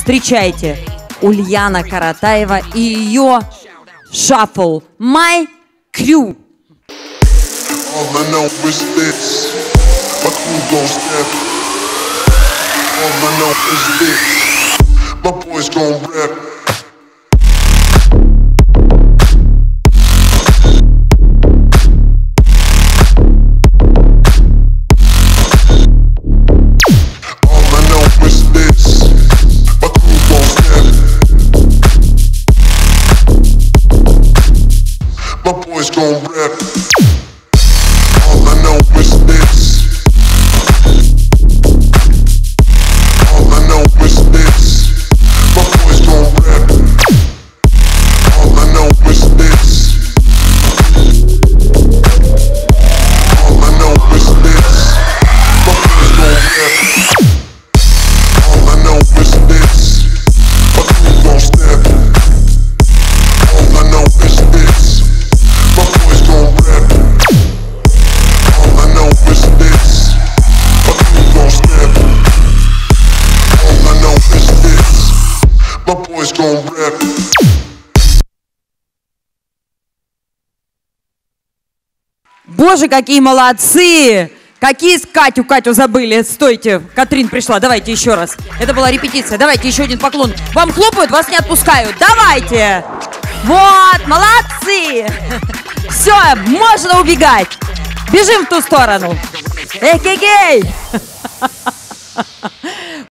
Встречайте, Ульяна Каратаева и ее шаффл «My Crew». All I know is this, my crew gon' step. All I know is this, my boys gon' rap. All I know is this, my crew gon' step. My boys gon' rap. All I know is this. All I know is this. My boys gon' rap. All I know is this. All I know is this. My boys gon' rap. All I know is this. My crew gon' step. All I know is this. My boys gon' rap. All I know is this, my crew gon' step. All I know is this, my boys gon' rap. Боже, какие молодцы! Какие Катю забыли. Стойте, Катрин пришла, давайте еще раз. Это была репетиция, давайте еще один поклон. Вам хлопают, вас не отпускают, давайте! Вот, молодцы! Все, можно убегать. Бежим в ту сторону. Эй-гей-гей!